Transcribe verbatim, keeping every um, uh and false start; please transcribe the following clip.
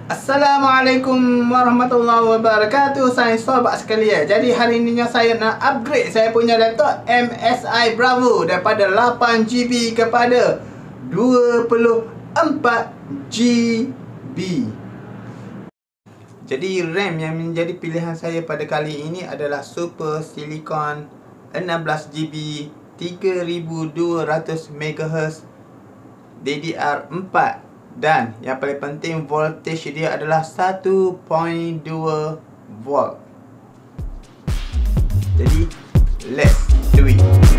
Assalamualaikum warahmatullahi wabarakatuh. Saya sahabat sekalian. Jadi hari ini saya nak upgrade saya punya laptop M S I Bravo daripada lapan GB kepada dua puluh empat GB. Jadi RAM yang menjadi pilihan saya pada kali ini adalah Super Silicon enam belas GB tiga ribu dua ratus megahertz D D R empat. Dan yang paling penting, voltage dia adalah satu perpuluhan dua volt. Jadi let's do it.